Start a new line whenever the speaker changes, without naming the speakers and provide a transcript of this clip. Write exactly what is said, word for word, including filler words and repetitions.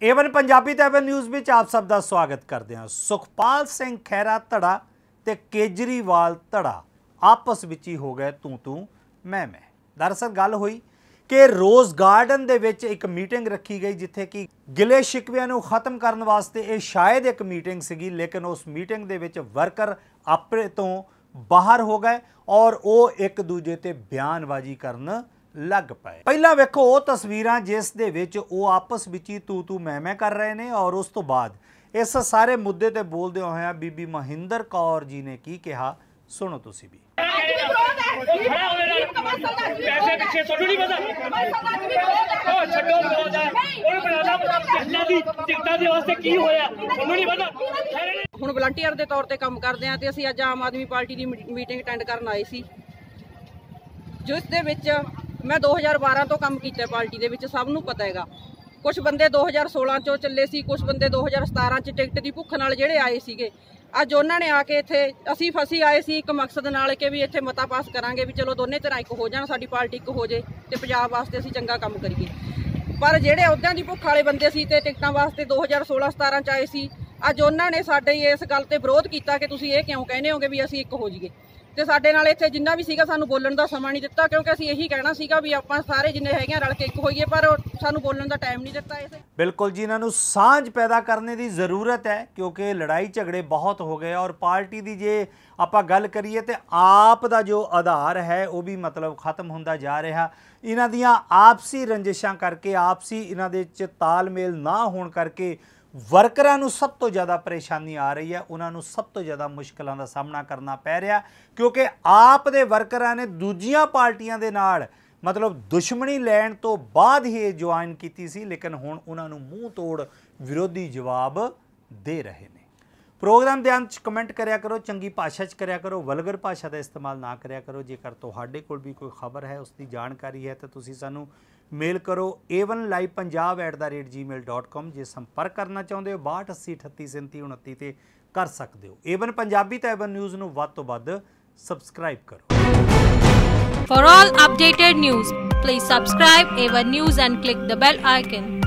Avon Punjabi ਤੇ Avon news ਵਿੱਚ आप सब ਦਾ स्वागत करते हैं। सुखपाल सिंह खैरा धड़ा ते केजरीवाल धड़ा आपस ਵਿੱਚ ही हो गए तू तू मैं मैं। दरअसल गल हुई कि रोज़ गार्डन ਦੇ ਵਿੱਚ ਇੱਕ ਮੀਟਿੰਗ ਰੱਖੀ ਗਈ ਜਿੱਥੇ ਕਿ ਗਿਲੇ ਸ਼ਿਕਵਿਆਂ ਨੂੰ ਖਤਮ ਕਰਨ ਵਾਸਤੇ ਇਹ ਸ਼ਾਇਦ ਇੱਕ ਮੀਟਿੰਗ ਸੀਗੀ, ਲੇਕਿਨ ਉਸ ਮੀਟਿੰਗ ਦੇ ਵਿੱਚ ਵਰਕਰ ਆਪਣੇ ਤੋਂ ਬਾਹਰ ਹੋ ਗਏ और ਉਹ ਇੱਕ ਦੂਜੇ ਤੇ ਬਿਆਨਬਾਜ਼ੀ ਕਰਨ लग पाए। पहला वेखो वो तस्वीरां जिस दे विच वो आपस विच ही तू तू मैं मैं कर रहे ने और उस तो बाद इस सारे मुद्दे ते बोलदे होया बीबी महिंदर कौर जी ने की कहा, सुनो तुसी भी।
ਹੁਣ ਵਲੰਟੀਅਰ ਦੇ ਤੌਰ ਤੇ ਕੰਮ ਕਰਦੇ ਆ ਤੇ ਅਸੀਂ ਅੱਜ ਆਮ ਆਦਮੀ ਪਾਰਟੀ ਦੀ ਮੀਟਿੰਗ ਅਟੈਂਡ ਕਰਨ ਆਏ ਸੀ, ਜਿਸ ਦੇ ਵਿੱਚ मैं दो हज़ार बारह तो काम किया पार्टी दे विच, सब नूं पता हैगा। कुछ बंदे दो हज़ार सोलह चो चले सी, कुछ बंदे दो हज़ार सतारह च टिकट की भुख नाल जिहड़े आए सीगे। अज उन्होंने आके इत्थे असी फसी आए सी एक मकसद नाल कि भी इत्थे मता पास करांगे भी चलो दोने धिरां एक हो जाण, साडी पार्टी एक हो जाए ते पंजाब वास्ते असी चंगा काम करिए। पर जिहड़े उहदियां दी भुख वाले बंदे सी ते टिकटां वास्ते दो हज़ार सोलह सतारह च आए सी, अज उन्होंने साडे इस गल ते विरोध कीता कि तुसीं इह किउं कहने होगे भी असी एक हो जाइए। ਤੇ ਸਾਡੇ ਨਾਲ ਇੱਥੇ ਜਿੰਨਾ ਵੀ ਸੀਗਾ ਸਾਨੂੰ ਬੋਲਣ ਦਾ ਸਮਾਂ ਨਹੀਂ ਦਿੱਤਾ, ਕਿਉਂਕਿ ਅਸੀਂ ਇਹੀ ਕਹਿਣਾ ਸੀਗਾ ਵੀ ਆਪਾਂ ਸਾਰੇ ਜਿੰਨੇ ਹੈਗੇ ਰਲ ਕੇ ਇੱਕ ਹੋਈਏ, ਪਰ ਸਾਨੂੰ ਬੋਲਣ ਦਾ ਟਾਈਮ ਨਹੀਂ ਦਿੱਤਾ। ਇਸੇ
ਬਿਲਕੁਲ ਜੀ, ਇਹਨਾਂ ਨੂੰ ਸਾਂਝ ਪੈਦਾ ਕਰਨੇ ਦੀ ਜ਼ਰੂਰਤ ਹੈ ਕਿਉਂਕਿ ਲੜਾਈ ਝਗੜੇ ਬਹੁਤ ਹੋ ਗਏ ਔਰ ਪਾਰਟੀ ਦੀ ਜੇ ਆਪਾਂ ਗੱਲ ਕਰੀਏ ਤੇ ਆਪ ਦਾ ਜੋ ਆਧਾਰ ਹੈ ਉਹ ਵੀ ਮਤਲਬ ਖਤਮ ਹੁੰਦਾ ਜਾ ਰਿਹਾ। ਇਹਨਾਂ ਦੀਆਂ ਆਪਸੀ ਰੰਜਿਸ਼ਾਂ ਕਰਕੇ, ਆਪਸੀ ਇਹਨਾਂ ਦੇ ਵਿੱਚ ਤਾਲਮੇਲ ਨਾ ਹੋਣ ਕਰਕੇ ਵਰਕਰਾਂ ਨੂੰ ਸਭ ਤੋਂ ਜ਼ਿਆਦਾ ਪਰੇਸ਼ਾਨੀ ਆ ਰਹੀ ਹੈ, ਉਹਨਾਂ ਨੂੰ ਸਭ ਤੋਂ ਜ਼ਿਆਦਾ ਮੁਸ਼ਕਲਾਂ ਦਾ ਸਾਹਮਣਾ ਕਰਨਾ ਪੈ ਰਿਹਾ ਕਿਉਂਕਿ ਆਪ ਦੇ ਵਰਕਰਾਂ ਨੇ ਦੂਜੀਆਂ ਪਾਰਟੀਆਂ ਦੇ ਨਾਲ ਮਤਲਬ ਦੁਸ਼ਮਣੀ ਲੈਣ ਤੋਂ ਬਾਅਦ ਹੀ ਇਹ ਜੁਆਇਨ ਕੀਤੀ ਸੀ, ਲੇਕਿਨ ਹੁਣ ਉਹਨਾਂ ਨੂੰ ਮੂੰਹ ਤੋੜ ਵਿਰੋਧੀ ਜਵਾਬ ਦੇ ਰਹੇ ਨੇ। प्रोग्राम के अंत कमेंट करिया करो, चंगी भाषा च करिया करो, वलगर भाषा का इस्तेमाल ना करिया करो। जेकर तुहाडे कोल भी कोई खबर है उसकी जानकारी है तो तुसीं सानू मेल करो A one live Punjab at the rate gmail dot com. जे संपर्क करना चाहते हो बाहठ अस्सी अठत्ती सैंती उनत्ती ते कर सकते हो। एवन पंजाबी तो एवन न्यूज़ नू वध तो वध सबसक्राइब करो।
For all updated news, please subscribe Aवन News and click the bell icon.